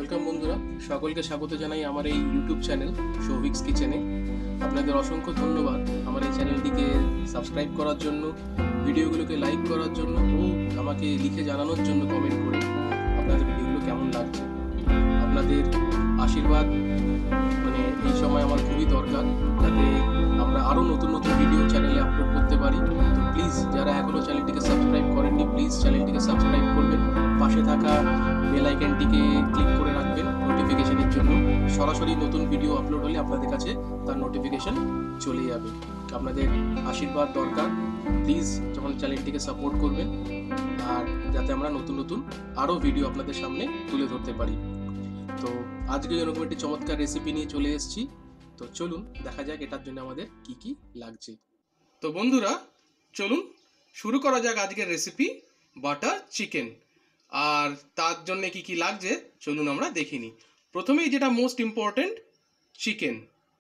Welcome বন্ধুরা, সকলকে স্বাগত জানাই আমার এই ইউটিউব চ্যানেল সৌভিকস কিচেনে। আপনাদের অসংখ্য ধন্যবাদ আমার এই চ্যানেলটিকে সাবস্ক্রাইব করার জন্য, ভিডিওগুলোকে লাইক করার জন্য ও আমাকে লিখে জানানোর জন্য কমেন্ট করে আপনাদের ভিডিওগুলো কেমন লাগছে। আপনাদের আশীর্বাদ এই সময় আমার খুবই দরকার, যাতে আমরা আরও নতুন নতুন ভিডিও চ্যানেলে আপলোড করতে পারি। তো প্লিজ যারা এখনও চ্যানেলটিকে সাবস্ক্রাইব করেননি, প্লিজ চ্যানেলটিকে সাবস্ক্রাইব করবেন, পাশে থাকা বেল আইকনটিকে ক্লিক করে রাখবেন নোটিফিকেশনের জন্য। সরাসরি নতুন ভিডিও আপলোড হলে আপনাদের কাছে তার নোটিফিকেশন চলে যাবে। আপনাদের আশীর্বাদ দরকার, প্লিজ যখন চ্যানেলটিকে সাপোর্ট করবেন, আর যাতে আমরা নতুন নতুন আরও ভিডিও আপনাদের সামনে তুলে ধরতে পারি। তো আজকে এরকম একটি চমৎকার রেসিপি নিয়ে চলে এসেছি। তো চলুন দেখা যাক এটার জন্য আমাদের কি কি লাগছে। তো বন্ধুরা চলুন শুরু করা যাক আজকের রেসিপি, বাটার চিকেন। আর তার জন্য কি কি লাগছে চলুন আমরা দেখে নিই। প্রথমেই যেটা মোস্ট ইম্পর্টেন্ট, চিকেন।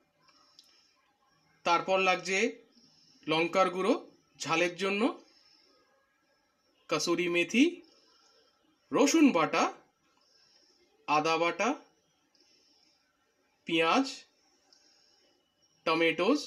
তারপর লাগছে লঙ্কার গুঁড়ো ঝালের জন্য, কসুরি মেথি, রসুন বাটা, আদা বাটা, পেঁয়াজ, টমেটোস,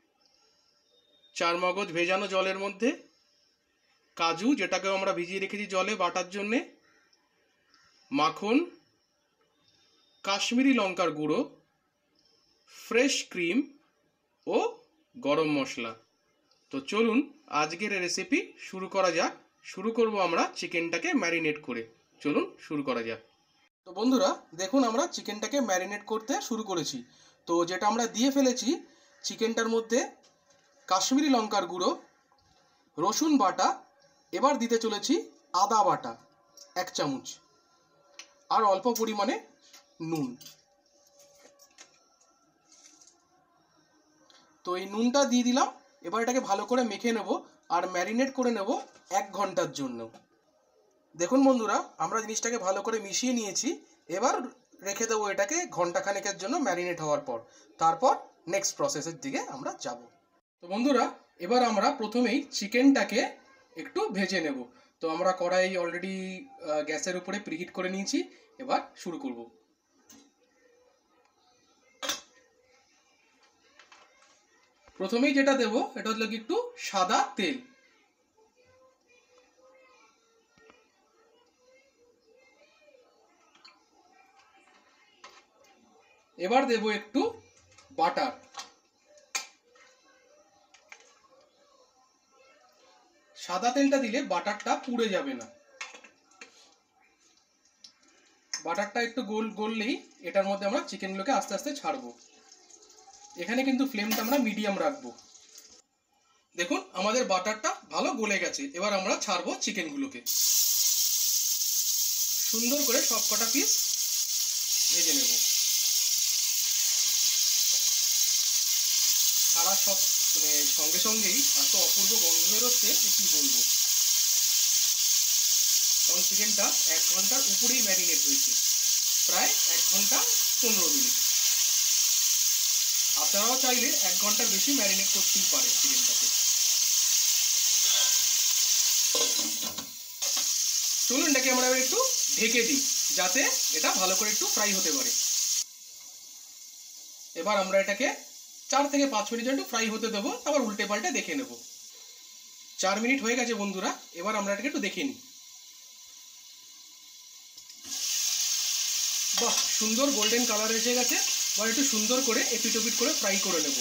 চারমগজ ভেজানো জলের মধ্যে, কাজু যেটাকে আমরা ভিজিয়ে রেখেছি জলে বাটার জন্যে, মাখন, কাশ্মীরি লঙ্কার গুঁড়ো, ফ্রেশ ক্রিম ও গরম মশলা। তো চলুন আজকের রেসিপি শুরু করা যাক। শুরু করব আমরা চিকেনটাকে ম্যারিনেট করে। চলুন শুরু করা যাক। তো বন্ধুরা দেখুন, আমরা চিকেনটাকে ম্যারিনেট করতে শুরু করেছি। তো যেটা আমরা দিয়ে ফেলেছি চিকেনটার মধ্যে, কাশ্মীরি লঙ্কার গুঁড়ো, রসুন বাটা, এবার দিতে চলেছি আদা বাটা 1 চামচ, আর অল্প পরিমাণে নুন। তো এই নুনটা দিয়ে দিলাম। এবার এটাকে ভালো করে মেখে নেব আর ম্যারিনেট করে নেব 1 ঘন্টার জন্য। দেখুন বন্ধুরা, আমরা জিনিসটাকে ভালো করে মিশিয়ে নিয়েছি। এবার রেখে দেবো এটাকে ঘন্টাখানেকের জন্য ম্যারিনেট হওয়ার পর। তারপর নেক্সট প্রসেসের দিকে আমরা যাব। তো বন্ধুরা এবার আমরা প্রথমেই চিকেনটাকে একটু ভেজে নেব। তো আমরা কড়াই অলরেডি গ্যাসের উপরে প্রিহিট করে নিয়েছি। এবার শুরু করব। প্রথমেই যেটা দেব এটা হলো একটু সাদা তেল। এবার দেব একটু বাটার। সাদা তেলটা দিলে বাটারটা পুড়ে যাবে না। বাটারটা একটু গললেই এটার মধ্যে আমরা চিকেনগুলোকে আস্তে আস্তে ছাড়বো। এখানে কিন্তু ফ্লেমটা আমরা মিডিয়াম রাখবো। দেখুন আমাদের বাটারটা ভালো গলে গেছে। এবার আমরা ছাড়বো চিকেনগুলোকে। সুন্দর করে সব কটা পিস ভেজে নেব। সারা সব সঙ্গে সঙ্গেই এত অপূর্ব গন্ধ বেরোচ্ছে যে কি বলবো। কারণ চিকেনটা 1 ঘন্টার উপরেই ম্যারিনেট হয়েছে, প্রায় 1 ঘন্টা 15 মিনিট। আপনারাও চাইলে 1 ঘন্টার বেশি ম্যারিনেট করতেই পারেন চিকেনটাকে। চলুন এটাকে আমরা একটু ঢেকে দিই, যাতে এটা ভালো করে একটু ফ্রাই হতে পারে। এবার আমরা এটাকে 4 থেকে 5 মিনিট একটু ফ্রাই হতে দেবো, তারপর উল্টে পাল্টে দেখে নেব। 4 মিনিট হয়ে গেছে বন্ধুরা। এবার আমরা এটাকে একটু দেখে নিই। বাহ, সুন্দর গোল্ডেন কালার এসে গেছে। এবার একটু সুন্দর করে এপিট ওপিট করে ফ্রাই করে নেব।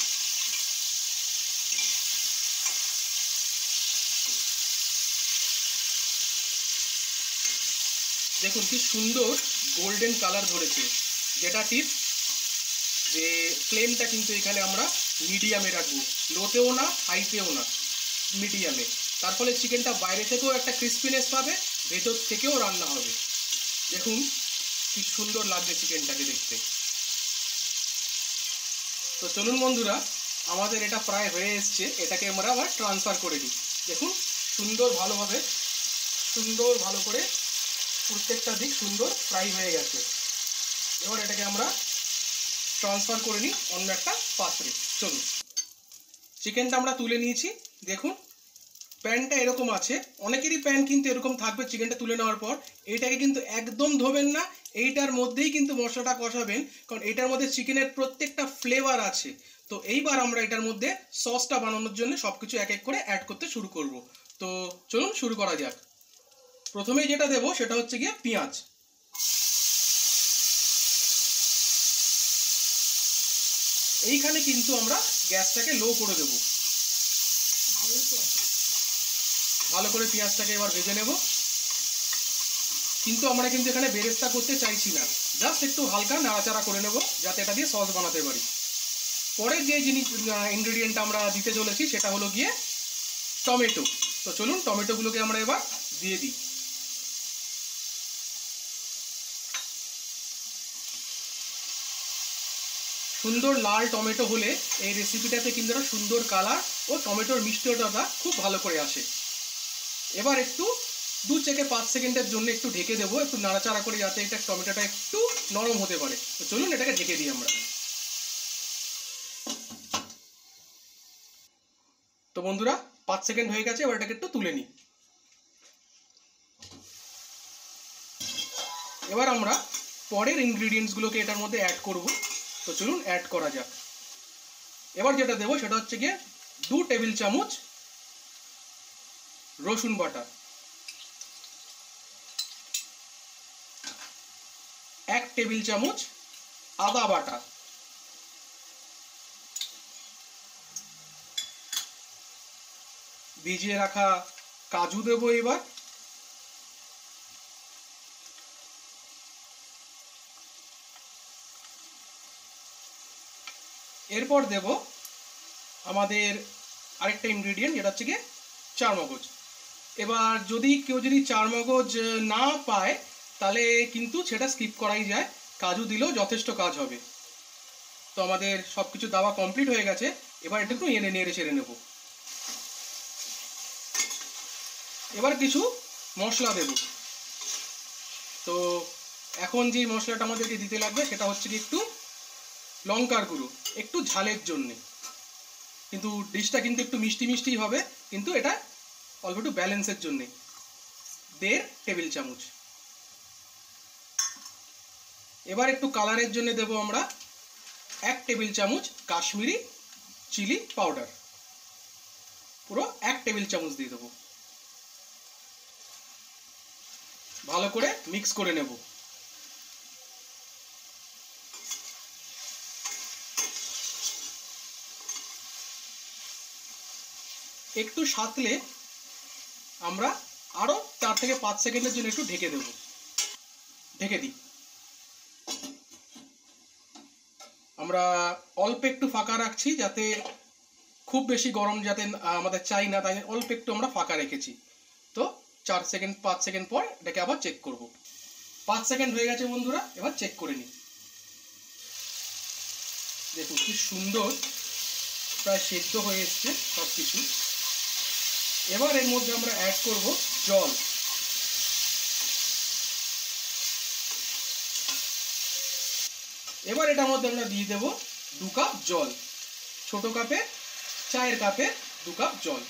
দেখুন কি সুন্দর গোল্ডেন কালার ধরেছে। যেটা টিপস, যে ফ্লেমটা কিন্তু এখানে আমরা মিডিয়ামে রাখবো, লোতেও না হাইতেও না, মিডিয়ামে। তার ফলে চিকেনটা বাইরে থেকেও একটা ক্রিস্পিনেস পাবে, ভেতর থেকেও রান্না হবে। দেখুন কি সুন্দর লাগছে চিকেনটাকে দেখতে। তো চলুন বন্ধুরা, আমাদের এটা প্রায় হয়ে এসছে। এটাকে আমরা আবার ট্রান্সফার করে দিই। দেখুন সুন্দর ভালো করে প্রত্যেকটা দিক সুন্দর ফ্রাই হয়ে গেছে। এবার এটাকে আমরা ট্রান্সফার করে নিই অন্য একটা পাত্রে। চলুন, চিকেনটা আমরা তুলে নিয়েছি। দেখুন প্যানটা এরকম আছে, অনেকেরই প্যান কিন্তু এরকম থাকবে চিকেনটা তুলে নেওয়ার পর। এইটাকে কিন্তু একদম ধোবেন না, এইটার মধ্যেই কিন্তু মশলাটা কষাবেন, কারণ এটার মধ্যে চিকেনের প্রত্যেকটা ফ্লেভার আছে। তো এইবার আমরা এটার মধ্যে সসটা বানানোর জন্য সব কিছু এক এক করে অ্যাড করতে শুরু করব। তো চলুন শুরু করা যাক। প্রথমেই যেটা দেবো সেটা হচ্ছে গিয়ে পেঁয়াজ। এইখানে কিন্তু আমরা গ্যাসটাকে লো করে দেব। ভালো করে পেঁয়াজটাকে এবার ভেজে নেব, কিন্তু আমরা কিন্তু এখানে বেরেস্তা করতে চাইছি না, জাস্ট একটু হালকা নাড়াচাড়া করে নেব যাতে এটা দিয়ে সস বানাতে পারি। পরে যে ইনগ্রেডিয়েন্টটা আমরা দিতে চলেছি সেটা হলো গিয়ে টমেটো। তো চলুন টমেটোগুলোকে আমরা এবার দিয়ে দিই। সুন্দর লাল টমেটো হলে এই রেসিপিটাতে কিন্তু একটা সুন্দর কালার ও টমেটোর মিষ্টতাটা খুব ভালো করে আসে। এবার একটু 2 থেকে 5 সেকেন্ডের জন্য একটু ঢেকে দেবো, একটু নাড়াচাড়া করে, যাতে এটা টমেটোটা একটু নরম হতে পারে। তো চলুন এটাকে ঢেকে দিই আমরা। তো বন্ধুরা 5 সেকেন্ড হয়ে গেছে, এবার এটাকে একটু তুলে নিই। এবার আমরা পরের ইনগ্রিডিয়েন্টসগুলোকে এটার মধ্যে অ্যাড করব। তো চলুন অ্যাড করা যাক। এবার যেটা দেবো সেটা হচ্ছে গিয়ে 2 টেবিল চামচ রসুন বাটা, 1 টেবিল চামচ আদা বাটা, ভিজিয়ে রাখা কাজু দেবো এবার, এরপর দেব আমাদের আরেকটা ইনগ্রেডিয়েন্ট যেটা হচ্ছে গিয়ে চারমগজ। এবার যদি কেউ চারমগজ না পায় তাহলে কিন্তু সেটা স্কিপ করাই যায়, কাজু দিলেও যথেষ্ট কাজ হবে। তো আমাদের সব কিছু দেওয়া কমপ্লিট হয়ে গেছে, এবার এটা একটু নেড়ে ছেড়ে নেব। এবার কিছু মশলা দেব। তো এখন যে মশলাটা আমাদেরকে দিতে লাগবে সেটা হচ্ছে কি একটু লঙ্কার গুঁড়ো, একটু ঝালের জন্যে, কিন্তু ডিশটা কিন্তু একটু মিষ্টি মিষ্টি হবে, কিন্তু এটা অল্প একটু ব্যালেন্সের জন্যে 1.5 টেবিল চামচ। এবার একটু কালারের জন্য দেব আমরা 1 টেবিল চামচ কাশ্মীরি চিলি পাউডার, পুরো 1 টেবিল চামচ দিয়ে দেবো। ভালো করে মিক্স করে নেব। একটু সাঁতলে আমরা আরো 4 থেকে 5 সেকেন্ডের জন্য একটু ঢেকে দেব। ঢেকে দিই। আমরা অল্প একটু ফাঁকা রাখছি, যাতে খুব বেশি গরম যাতে আমাদের চাই না, তাই অল্প একটু আমরা ফাঁকা রেখেছি। তো 4 সেকেন্ড 5 সেকেন্ড পর এটাকে আবার চেক করব। 5 সেকেন্ড হয়ে গেছে বন্ধুরা, এবার চেক করে নিই। দেখুন কি সুন্দর প্রায় সেদ্ধ হয়ে এসছে সব কিছু। এবার এর মধ্যে আমরা অ্যাড করব জল। এবার এটার মধ্যে আমরা দিয়ে দেব 2 কাপ জল, ছোট কাপে চায়ের কাপে 2 কাপ জল।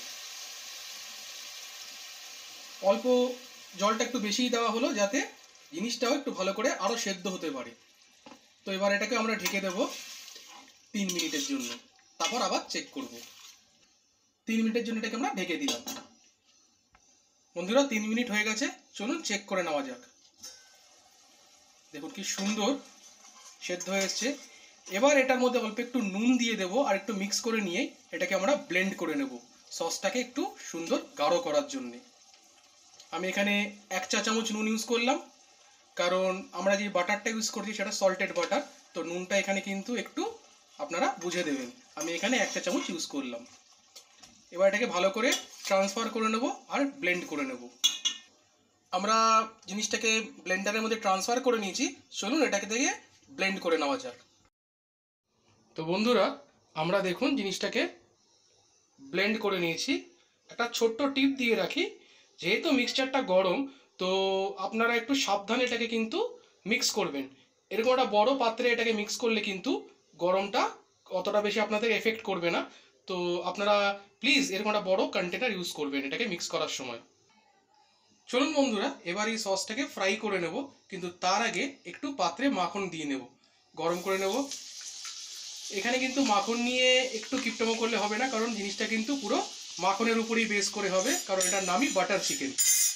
অল্প জলটা একটু বেশিই দেওয়া হলো যাতে জিনিসটাও একটু ভালো করে আরো সেদ্ধ হতে পারে। তো এবার এটাকে আমরা ঢেকে দেব 3 মিনিটের জন্য, তারপর আবার চেক করব। 3 মিনিটের জন্য এটাকে আমরা ঢেকে দিলাম। বন্ধুরা 3 মিনিট হয়ে গেছে, চলুন চেক করে নেওয়া যাক। দেখুন কি সুন্দর সেদ্ধ হয়ে এসছে। এবার এটার মধ্যে অল্প একটু নুন দিয়ে দেবো আর একটু মিক্স করে নিয়ে এটাকে আমরা ব্লেন্ড করে নেব, সসটাকে একটু সুন্দর গাঢ় করার জন্যে। আমি এখানে 1 চা চামচ নুন ইউজ করলাম, কারণ আমরা যে বাটারটা ইউজ করছি সেটা সল্টেড বাটার, তো নুনটা এখানে কিন্তু একটু আপনারা বুঝে দেবেন। আমি এখানে 1 চা চামচ ইউজ করলাম। এবার এটাকে ভালো করে ট্রান্সফার করে নেব আর ব্লেন্ড করে নেব। আমরা জিনিসটাকে ব্লেন্ডারের মধ্যে ট্রান্সফার করে নিয়েছি, চলুন এটাকে থেকে ব্লেন্ড করে নেওয়া যাক। তো বন্ধুরা আমরা দেখুন জিনিসটাকে ব্লেন্ড করে নিয়েছি। একটা ছোট্ট টিপ দিয়ে রাখি, যেহেতু মিক্সচারটা গরম, তো আপনারা একটু সাবধানে এটাকে কিন্তু মিক্স করবেন। এরকম একটা বড় পাত্রে এটাকে মিক্স করলে কিন্তু গরমটা অতটা বেশি আপনাদের এফেক্ট করবে না। তো আপনারা প্লিজ এরকম একটা বড় কন্টেনার ইউজ করবেন এটাকে মিক্স করার সময়। চলুন বন্ধুরা, এবার এই সসটাকে ফ্রাই করে নেব, কিন্তু তার আগে একটু পাত্রে মাখন দিয়ে নেব, গরম করে নেব। এখানে কিন্তু মাখন নিয়ে একটু কিপটামো করলে হবে না, কারণ জিনিসটা কিন্তু পুরো মাখনের উপরেই বেস করে হবে, কারণ এটার নামই বাটার চিকেন।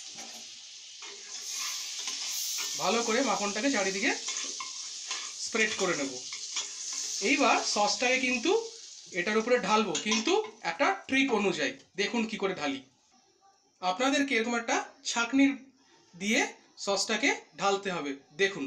ভালো করে মাখনটাকে চারিদিকে স্প্রেড করে নেব। এইবার সসটাকে কিন্তু এটার উপরে ঢালবো, কিন্তু একটা ট্রিক অনুযায়ী। দেখুন কি করে ঢালি। আপনাদেরকে এরকম একটা ছাঁকনির দিয়ে সসটাকে ঢালতে হবে। দেখুন,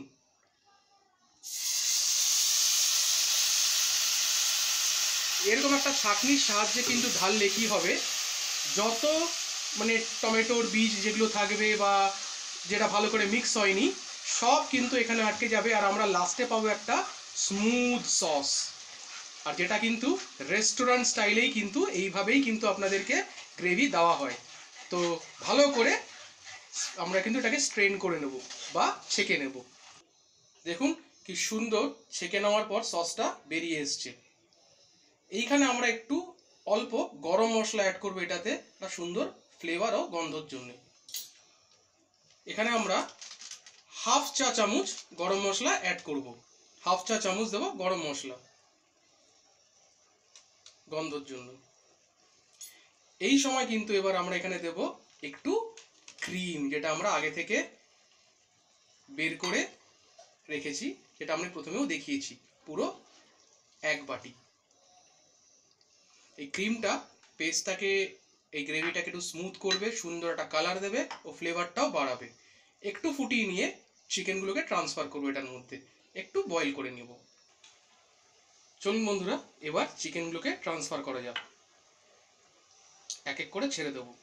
এরকম একটা ছাঁকনির সাহায্যে কিন্তু ঢাললে কি হবে, যত মানে টমেটোর বীজ যেগুলো থাকবে বা যেটা ভালো করে মিক্স হয়নি, সব কিন্তু এখানে আটকে যাবে, আর আমরা লাস্টে পাবো একটা স্মুথ সস। আর যেটা কিন্তু রেস্টুরেন্ট স্টাইলেই কিন্তু এইভাবেই কিন্তু আপনাদেরকে গ্রেভি দেওয়া হয়। তো ভালো করে আমরা কিন্তু এটাকে স্ট্রেন করে নেব বা ছেঁকে নেব। দেখুন কি সুন্দর ছেঁকে নেওয়ার পর সসটা বেরিয়ে এসছে। এইখানে আমরা একটু অল্প গরম মশলা অ্যাড করবো, এটাতে একটা সুন্দর ফ্লেভার ও গন্ধর জন্য। এখানে আমরা হাফ চা চামচ গরম মশলা অ্যাড করব, হাফ চা চামচ দেবো গরম মশলা গন্ধর জন্য। এই সময় কিন্তু এবার আমরা এখানে দেব একটু ক্রিম, যেটা আমরা আগে থেকে বের করে রেখেছি, যেটা আমি প্রথমেও দেখিয়েছি, পুরো 1 বাটি। এই ক্রিমটা পেস্টটাকে, এই গ্রেভিটাকে একটু স্মুথ করবে, সুন্দর একটা কালার দেবে ও ফ্লেভারটাও বাড়াবে। একটু ফুটিয়ে নিয়ে চিকেনগুলোকে ট্রান্সফার করবো এটার মধ্যে, একটু বয়েল করে নেব। চলুন বন্ধুরা, এবার চিকেনগুলোকে ট্রান্সফার করা যাক। এক এক করে ছেড়ে দেবো।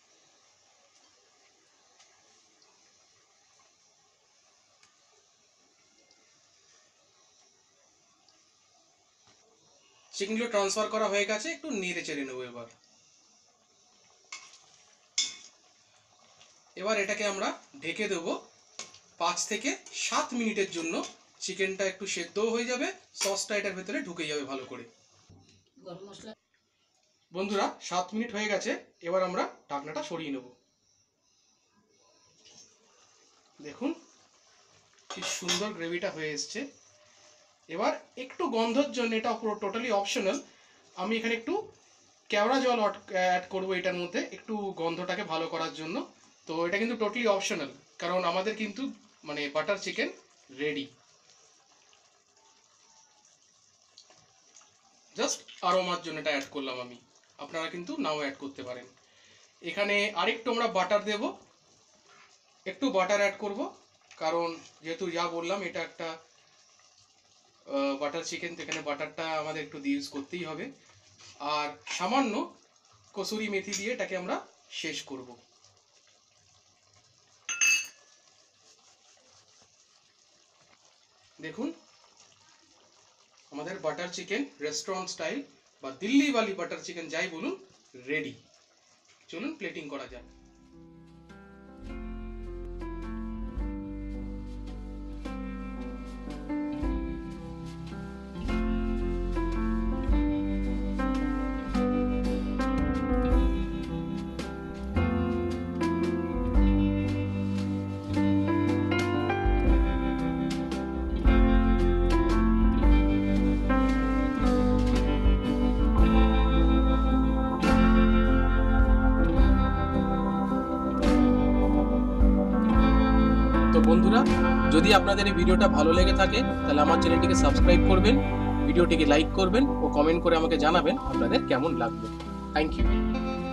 চিকেনগুলো ট্রান্সফার করা হয়ে গেছে, একটু নেড়ে চেড়ে নেবো। এবার এটাকে আমরা ঢেকে দেবো 5 থেকে 7 মিনিটের জন্য। চিকেনটা একটু সেদ্ধও হয়ে যাবে, সসটা এটার ভেতরে ঢুকে যাবে ভালো করে। বন্ধুরা 7 মিনিট হয়ে গেছে, এবার আমরা ঢাকনাটা সরিয়ে নেব। দেখুন কি সুন্দর গ্রেভিটা হয়ে এসছে। এবার একটু গন্ধর জন্য, এটা পুরো টোটালি অপশনাল, আমি এখানে একটু কেওড়া জল অ্যাড করবো এটার মধ্যে, একটু গন্ধটাকে ভালো করার জন্য। তো এটা কিন্তু টোটালি অপশনাল, কারণ আমাদের কিন্তু মানে বাটার চিকেন রেডি। জাস্ট আরোমার জন্য এটা অ্যাড করলাম আমি, আপনারা কিন্তু নাও অ্যাড করতে পারেন। এখানে আরেকটু আমরা বাটার দেব, একটু বাটার অ্যাড করব, কারণ যেহেতু যা বললাম এটা একটা বাটার চিকেন, তো এখানে বাটারটা আমাদের একটু ইউজ করতেই হবে। আর সামান্য কসুরি মেথি দিয়ে এটাকে আমরা শেষ করব। দেখুন আমাদের বাটার চিকেন রেস্টুরেন্ট স্টাইল বা দিল্লি ওয়ালি বাটার চিকেন যাই বলুন, রেডি। চলুন প্লেটিং করা যাক। তো বন্ধুরা, যদি আপনাদের এই ভিডিওটা ভালো লেগে থাকে তাহলে আমার চ্যানেলটিকে সাবস্ক্রাইব করবেন, ভিডিওটিকে লাইক করবেন ও কমেন্ট করে আমাকে জানাবেন আপনাদের কেমন লাগলো। Thank you.